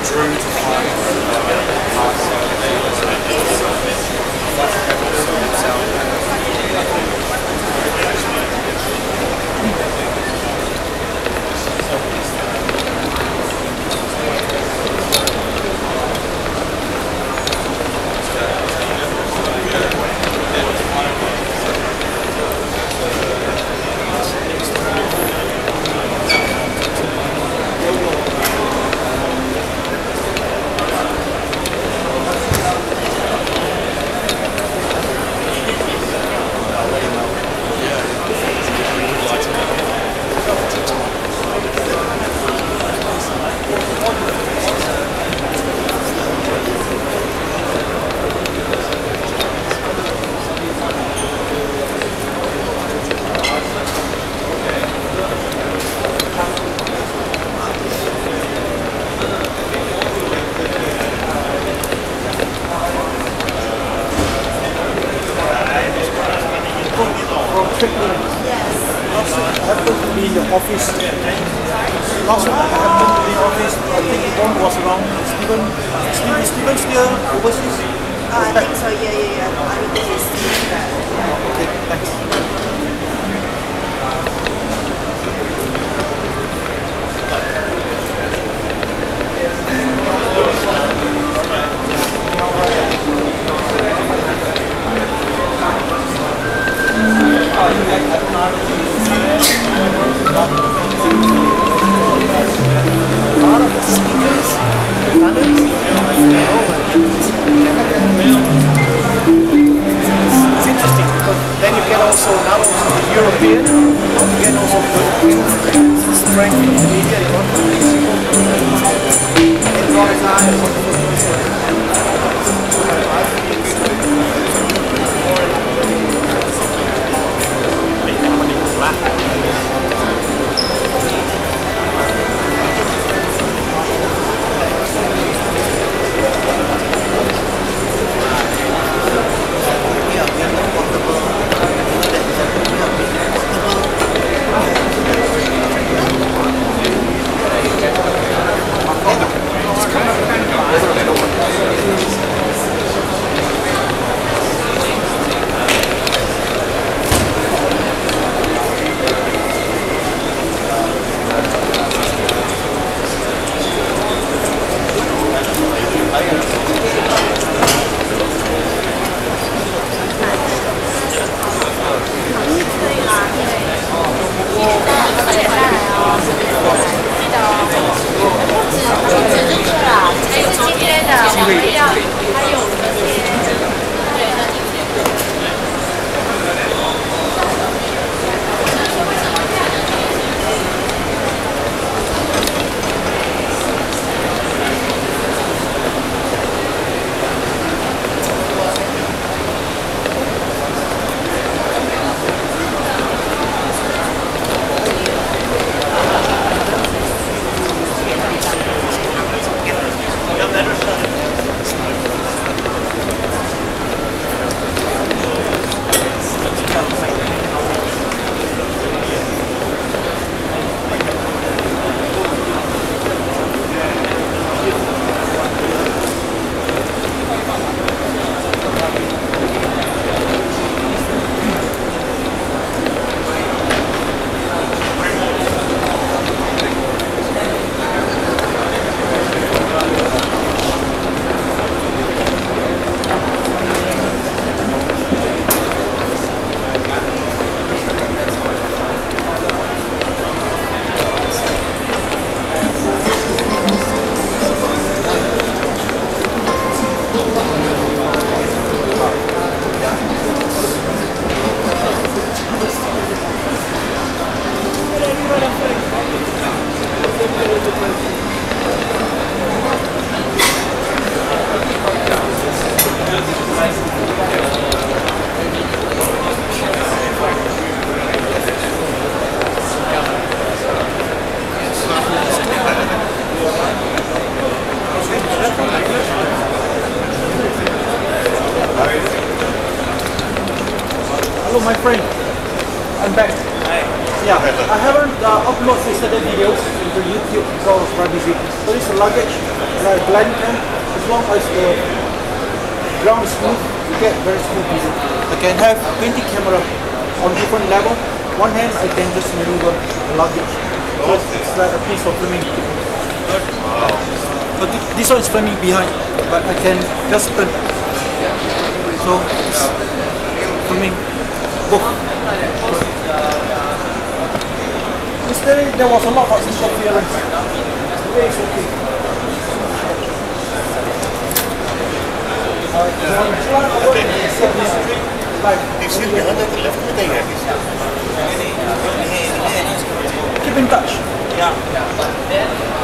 drew to find parts of happened to be in the office. Last time I happened to be in the office, I think one was around Steven still overseas? I think so, yeah. I think he's that. Okay, thanks. Then you get also not only the European, you get also the strength of the media. You want to Hello, my friend. I'm back. Hi. Yeah, I haven't uploaded yesterday videos into YouTube because of privacy. So this luggage, like blind cam, as long as the ground is smooth, you get very smooth video. I can have 20 camera on different level. One hand I can just maneuver the luggage. So it's like a piece of filming. So this one is filming behind, but I can just turn. So it's filming both. Yesterday there was a lot of interference. Today is okay. Keep in touch. Yeah.